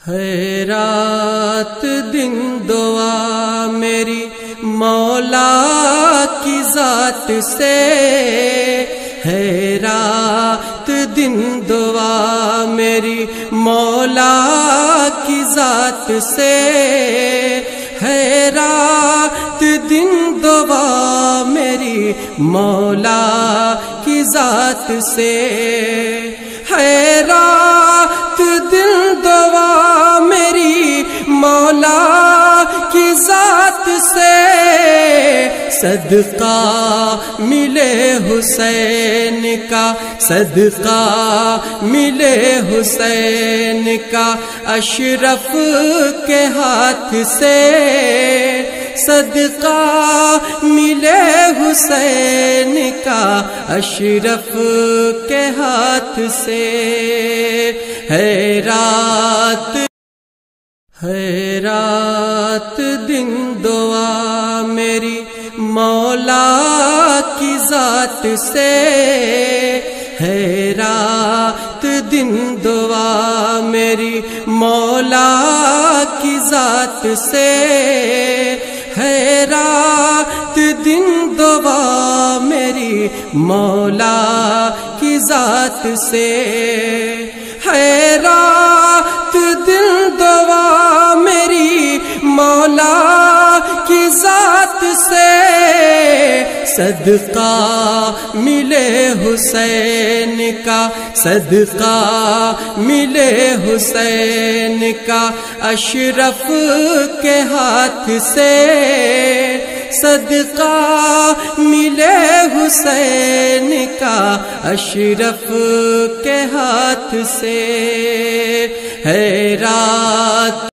ہے رات دن دعا میری مولا کی ذات سے، ہے رات دن دعا میری مولا کی ذات سے، ہے رات دن دعا میری مولا کی ذات سے، ہے رات دن دعا میری مولا کی ذات سے، صدقہ ملے حسین کا، صدقہ ملے حسین کا اشرف کے ہاتھ سے، صدقہ ملے حسین کا اشرف کے ہاتھ سے، ہے رات دن دعا میری مولا کی ذات سے، ہے رات دن دعا میری مولا کی ذات سے، ہے رات دن دعا میری مولا کی ذات سے، ہے رات دن دعا میری مولا کی ذات سے، صدقہ ملے حسین کا، صدقہ ملے حسین کا اشرف کے ہاتھ سے، صدقہ ملے حسین کا اشرف کے ہاتھ سے، ہے رات